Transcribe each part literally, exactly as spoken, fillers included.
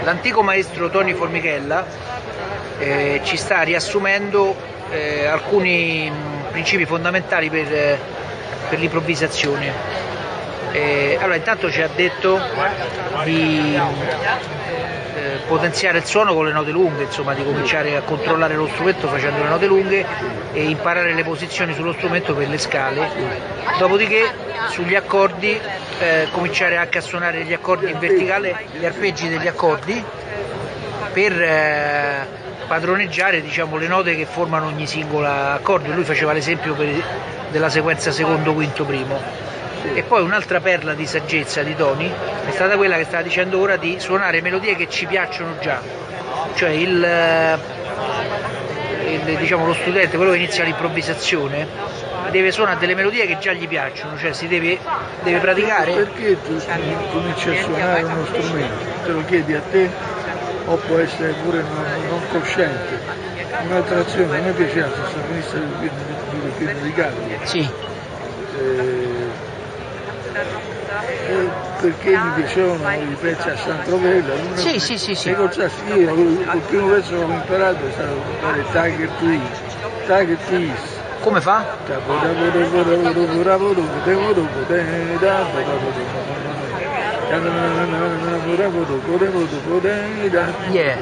l'antico maestro Tony Formichella eh, ci sta riassumendo eh, alcuni mh, principi fondamentali per, eh, per l'improvvisazione. Eh, allora, intanto ci ha detto di eh, potenziare il suono con le note lunghe, insomma di cominciare a controllare lo strumento facendo le note lunghe e imparare le posizioni sullo strumento per le scale, dopodiché sugli accordi eh, cominciare anche a suonare gli accordi in verticale, gli arpeggi degli accordi per eh, padroneggiare, diciamo, le note che formano ogni singolo accordo. Lui faceva l'esempio della sequenza secondo, quinto, primo. E poi un'altra perla di saggezza di Tony è stata quella che stava dicendo ora, di suonare melodie che ci piacciono già, cioè il, il, diciamo, lo studente, quello che inizia l'improvvisazione, deve suonare delle melodie che già gli piacciono, cioè si deve, deve praticare. Perché tu cominci a suonare uno strumento? Te lo chiedi a te o può essere pure non, non cosciente? Un'altra azione, a me piaceva questa sinistra del pieno di Galli. Sì. Eh, perché mi piacevano i pezzi a San Trovella. Sì, sì, sì, sì. Io il primo pezzo che ho imparato è stato fare Tiger Twist. Tiger Twist. Come fa? Yeah.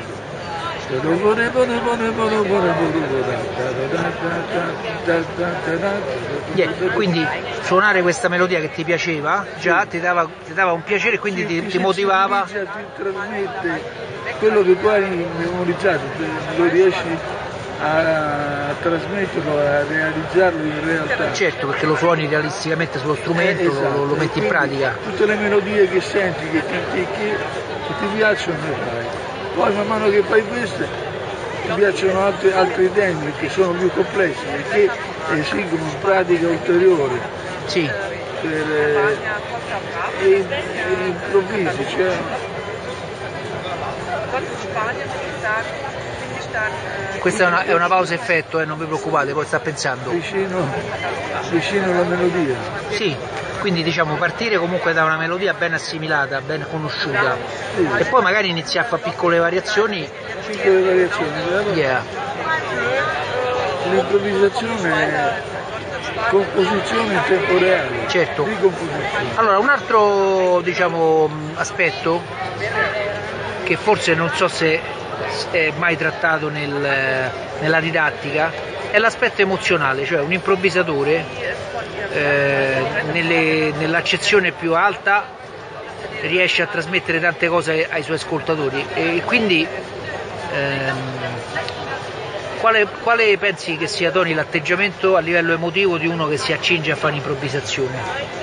Yeah. Quindi suonare questa melodia che ti piaceva già ti dava, ti dava un piacere, quindi ti, ti, ti motivava. Ti trasmette quello che tu hai memorizzato, lo riesci a trasmetterlo, a realizzarlo in realtà. Certo, perché lo suoni realisticamente sullo strumento, eh, esatto. lo, lo metti in pratica. Tutte le melodie che senti, che ti, che, che, che ti piacciono, le fai. Poi man mano che fai queste ti piacciono altri, altri temi che sono più complessi, perché esigono pratica ulteriore. Sì. Per, eh, e, e improvvisi, cioè. Questa è una, è una pausa effetto, eh, non vi preoccupate, poi sta pensando. Vicino, vicino alla melodia. Sì, quindi diciamo partire comunque da una melodia ben assimilata, ben conosciuta, sì. E poi magari iniziare a fare piccole variazioni. Piccole variazioni, yeah. L'improvvisazione è composizione in tempo reale. Certo. Ricomposizione. Allora, un altro, diciamo, aspetto che forse non so se è mai trattato nel, nella didattica è l'aspetto emozionale, cioè un improvvisatore eh, nell'accezione più alta riesce a trasmettere tante cose ai suoi ascoltatori, e quindi ehm, quale, quale pensi che sia, Tony, l'atteggiamento a livello emotivo di uno che si accinge a fare un'improvvisazione?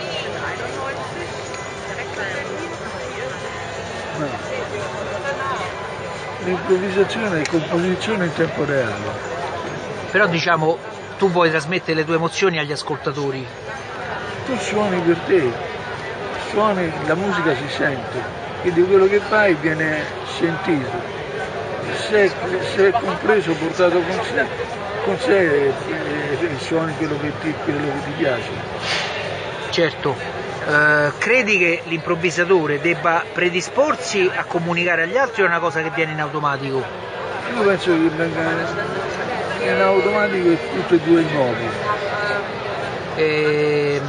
L'improvvisazione è composizione in tempo reale. Però diciamo, tu vuoi trasmettere le tue emozioni agli ascoltatori. Tu suoni per te, suoni, la musica si sente, quindi quello che fai viene sentito. Se, se è compreso, portato con sé, con sé eh, suoni quello che ti, quello che ti piace. Certo. Uh, credi che l'improvvisatore debba predisporsi a comunicare agli altri o è una cosa che viene in automatico? Io penso che venga in automatico e tutti e due i modi. Ehm,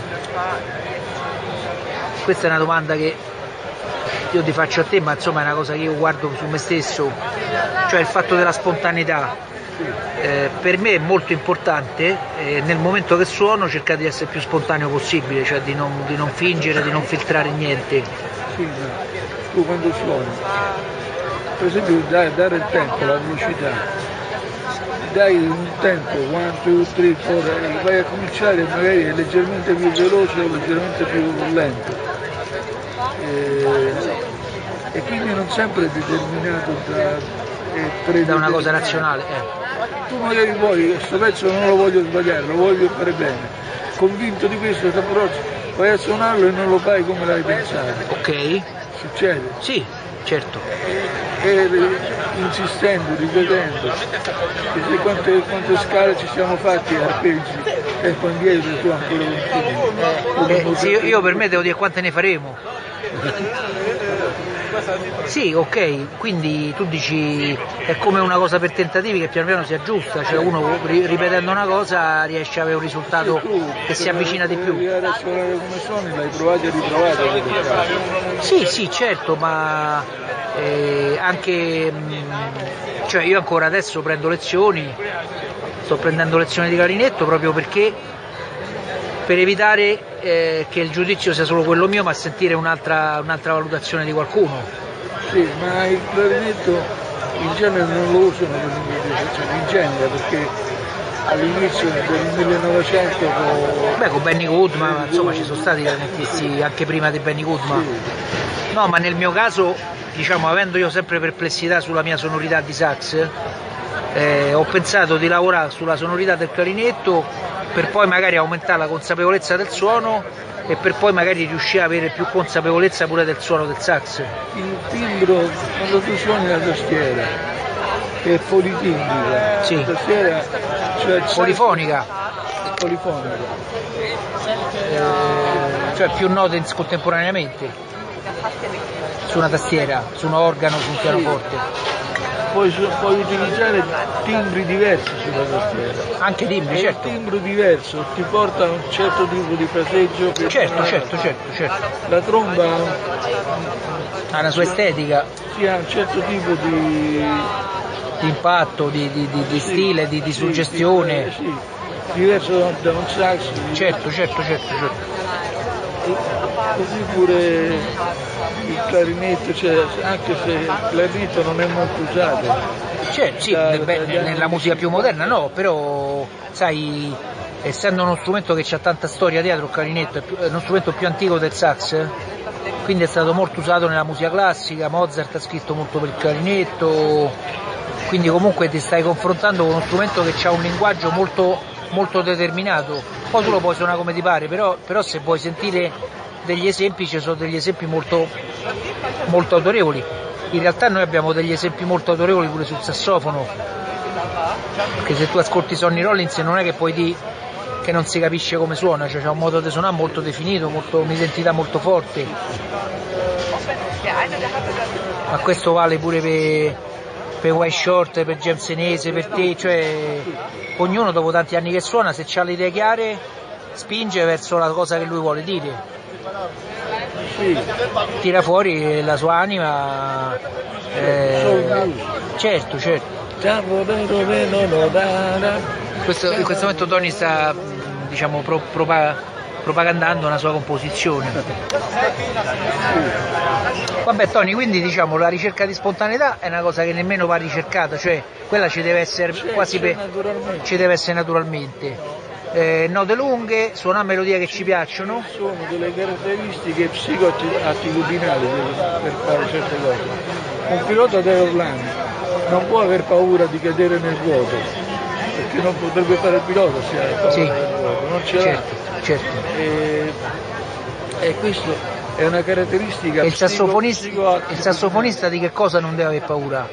questa è una domanda che io ti faccio a te, ma insomma è una cosa che io guardo su me stesso, cioè il fatto della spontaneità. Eh, per me è molto importante, eh, nel momento che suono cercare di essere il più spontaneo possibile, cioè di non, di non fingere, di non filtrare niente. Sì, no. Tu quando suoni, per esempio dai, dare il tempo, la velocità, dai un tempo, uno, due, tre, quattro, vai a cominciare, magari è leggermente più veloce o leggermente più lento. Eh, e quindi non sempre è determinato da, eh, da una cosa razionale. Eh. Tu magari vuoi, questo pezzo non lo voglio sbagliare, lo voglio fare bene, convinto di questo, però vai a suonarlo e non lo fai come l'hai pensato. Ok. Succede? Sì, certo. E, e insistendo, ripetendo, e quante, quante scale ci siamo fatti, arpeggi, tempo indietro, tu ancora continui. Eh, sì, io, io per me devo dire quante ne faremo. Sì, ok, quindi tu dici è come una cosa per tentativi che piano piano si aggiusta, cioè uno ripetendo una cosa riesce ad avere un risultato che si avvicina di più. Per suonare come suoni l'hai provato e riprovato. Sì, sì, certo, ma eh, anche, cioè io ancora adesso prendo lezioni, sto prendendo lezioni di clarinetto proprio perché per evitare eh, che il giudizio sia solo quello mio, ma sentire un'altra un'altra valutazione di qualcuno. Sì, ma il clarinetto in genere non lo usano per l'improvisazione, in genere, perché all'inizio del millenovecento con... Beh, con Benny Goodman, insomma ci sono stati clarinettisti anche prima di Benny Goodman. Sì. No, ma nel mio caso, diciamo, avendo io sempre perplessità sulla mia sonorità di sax, eh, ho pensato di lavorare sulla sonorità del clarinetto per poi magari aumentare la consapevolezza del suono e per poi magari riuscire ad avere più consapevolezza pure del suono del sax. Il timbro, quando tu suoni la tastiera, che è politimbrica, sì. La tastiera, cioè il polifonica. È polifonica. Eh, cioè più note contemporaneamente su una tastiera, su un organo, su un pianoforte. Puoi, puoi utilizzare timbri diversi sulla tastiera. Anche timbri, e certo. Il timbro diverso ti porta a un certo tipo di fraseggio. Certo, certo, certo, certo. La tromba ha una sua estetica. Sì, ha un certo tipo di, di impatto, di, di, di, di sì, stile, di, di sì, suggestione. Sì, sì. Diverso da un sax. Certo, certo, certo, certo. E così pure il clarinetto, cioè, anche se il clarinetto non è molto usato. Cioè, sì, da, beh, da nella musica più moderna no, però sai, essendo uno strumento che ha tanta storia dietro, il clarinetto è, più, è uno strumento più antico del sax, quindi è stato molto usato nella musica classica, Mozart ha scritto molto per il clarinetto, quindi comunque ti stai confrontando con uno strumento che ha un linguaggio molto, molto determinato, poi tu lo puoi suonare come ti pare, però, però se vuoi sentire degli esempi, ci sono degli esempi molto, molto autorevoli. In realtà noi abbiamo degli esempi molto autorevoli pure sul sassofono, perché se tu ascolti Sonny Rollins non è che puoi dire che non si capisce come suona, cioè c'è un modo di suonare molto definito, molto, un'identità molto forte, ma questo vale pure per, per White Short, per James Senese, per te, cioè ognuno dopo tanti anni che suona, se ha le idee chiare spinge verso la cosa che lui vuole dire. Sì. Tira fuori la sua anima, eh, certo, certo. Questo, in questo momento Tony sta, diciamo, pro, propa, propagandando una sua composizione. Vabbè Tony, quindi diciamo la ricerca di spontaneità è una cosa che nemmeno va ricercata, cioè quella ci deve essere quasi per, ci deve essere naturalmente. Eh, note lunghe, suonare melodie che ci piacciono. Sono delle caratteristiche psicoattitudinali per fare certe cose. Un pilota d'aeroplano non può aver paura di cadere nel vuoto, perché non potrebbe fare il pilota se ha paura sì. del vuoto, non ce certo, l'ha. Certo. E, e questo è una caratteristica. E il sassofonista, psico, il sassofonista di che cosa non deve avere paura?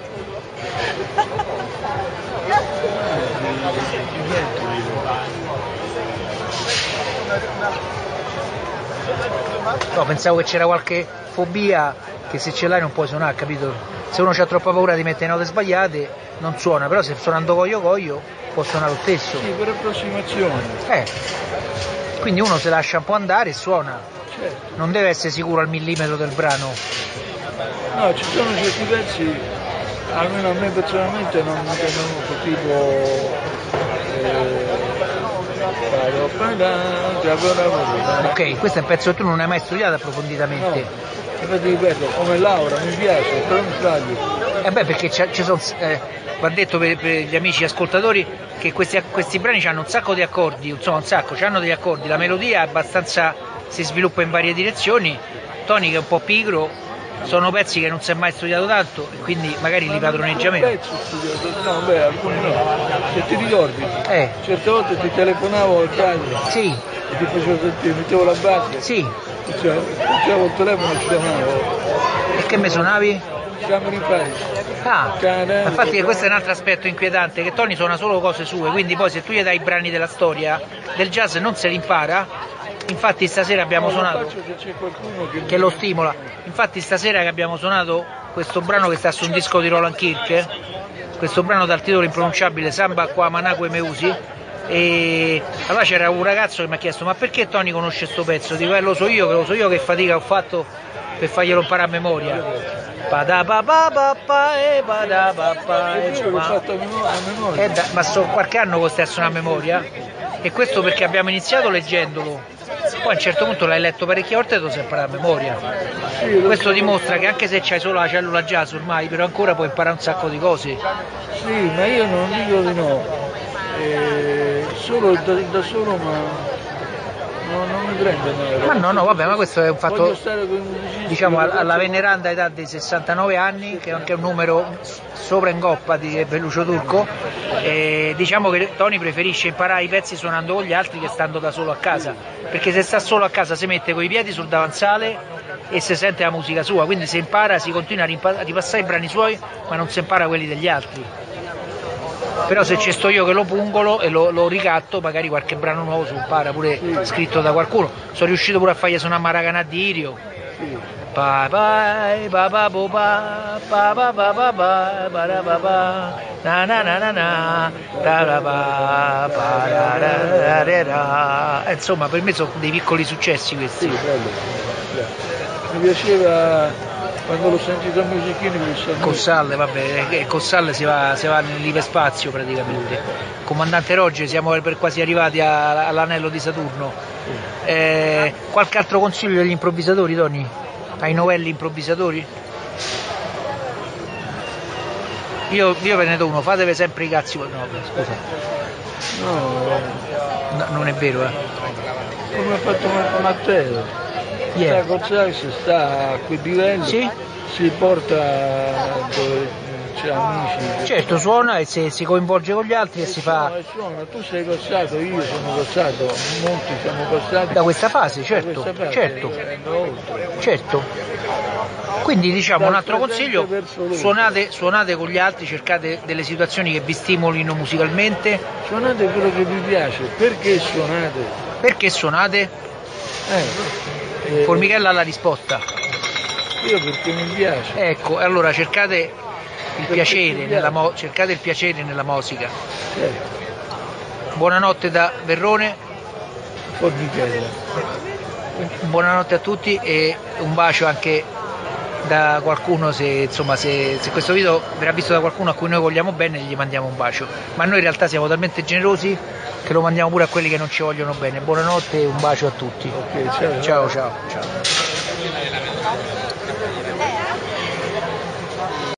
No, pensavo che c'era qualche fobia che se ce l'hai non puoi suonare, capito? Se uno ha troppa paura di mettere note sbagliate non suona, però se suonando coglio coglio può suonare lo stesso. Sì, per approssimazione. Eh. Quindi uno se lascia un po' andare e suona. Certo. Non deve essere sicuro al millimetro del brano. No, ci sono certi pezzi, almeno a me personalmente non mi piacciono, tipo eh, ok, questo è un pezzo che tu non hai mai studiato approfonditamente. No, infatti ripeto, come Laura mi piace, però mi sbaglio. Eh beh, perché ci sono, eh, va detto per, per gli amici ascoltatori che questi, questi brani hanno un sacco di accordi, insomma un sacco, hanno degli accordi, la melodia è abbastanza, si sviluppa in varie direzioni, Tony che è un po' pigro, sono pezzi che non si è mai studiato tanto e quindi magari li padroneggia meno. No, beh, alcuni no. Se ti ricordi, eh. certe volte ti telefonavo al radio sì. e ti facevo sentire, mettevo la base, sì. facevo il telefono e ci chiamavo. E che mi suonavi? Siamo in Paris. Ah, infatti questo è un altro aspetto inquietante, che Tony suona solo cose sue, quindi poi se tu gli dai i brani della storia del jazz non se li impara Infatti stasera abbiamo No, lo suonato, faccio se c'è qualcuno che, che lo stimola. Infatti stasera che abbiamo suonato questo brano che sta su un disco di Roland Kirk, questo brano dal titolo impronunciabile Samba qua Manacque Meusi, e allora c'era un ragazzo che mi ha chiesto ma perché Tony conosce sto pezzo? Dico eh, lo so io, che lo so io che fatica ho fatto per farglielo imparare a memoria. l'ho fatto a memoria. Eh, da, ma so qualche anno che stai a suonare a memoria, e questo perché abbiamo iniziato leggendolo, poi a un certo punto l'hai letto parecchie volte e te lo sei imparato a memoria. Sì, Questo dimostra che anche se c'hai solo la cellula jazz ormai, però ancora puoi imparare un sacco di cose. sì, ma io non dico di no, eh, solo da, da solo ma no, non mi prende male. Ma no, no, vabbè, ma questo è un fatto, Voglio stare con i musicisti, diciamo, perché alla faccio- veneranda età dei sessantanove anni, che è anche un numero sopra in goppa di Belluccio Turco, e diciamo che Tony preferisce imparare i pezzi suonando con gli altri che stando da solo a casa, perché se sta solo a casa si mette coi piedi sul davanzale e si sente la musica sua, quindi se impara si continua a rimpa- a ripassare i brani suoi, ma non si impara quelli degli altri. Però se ci sto io che lo pungolo e lo, lo ricatto, magari qualche brano nuovo si impara pure scritto da qualcuno. Sono riuscito pure a fargli suonare Maracanà di Irio. Sì. Pa pa pa pa po pa pa pa pa pa pa pa ra pa pa na na na na na ra ra pa pa ra ra ra ra. Eh, insomma, per me sono dei piccoli successi Sì, questi. bello, bello. Mi piaceva quando l'ho sentito a Musichini con Con Salle, vabbè, eh, con Salle si va, si va nell'iperspazio praticamente. Comandante Rogge, siamo per quasi arrivati a- all'anello di Saturno. Eh, qualche altro consiglio agli improvvisatori, Tony? Ai novelli improvvisatori? Io, io ve ne do uno, fatevi sempre i cazzi. No, scusa, No, no, non è vero, eh. come ha fatto Marco Matteo. Yeah. Sta con Sax, sta a quel livello, Sì? si porta dove c'è amici. Certo, suona e si, si coinvolge con gli altri e si fa Suona, e suona. Tu sei passato, io sono passato, molti siamo passati da questa fase, da certo, questa parte, certo, andando oltre. certo. Quindi diciamo un altro Dal consiglio, presente verso l'oltre. suonate, suonate con gli altri, cercate delle situazioni che vi stimolino musicalmente. Suonate quello che vi piace, perché suonate? Perché suonate? Eh, eh, Formichella ha la risposta. Io perché mi piace. Ecco, allora cercate il Perché piacere ti nella, piace. mo- cercate il piacere nella musica. Certo, Buonanotte da Verrone, Formichella. buonanotte a tutti e un bacio anche da qualcuno, se, insomma, se, se questo video verrà visto da qualcuno a cui noi vogliamo bene gli mandiamo un bacio, ma noi in realtà siamo talmente generosi che lo mandiamo pure a quelli che non ci vogliono bene. Buonanotte e un bacio a tutti. Ok, ciao. Ciao ciao ciao.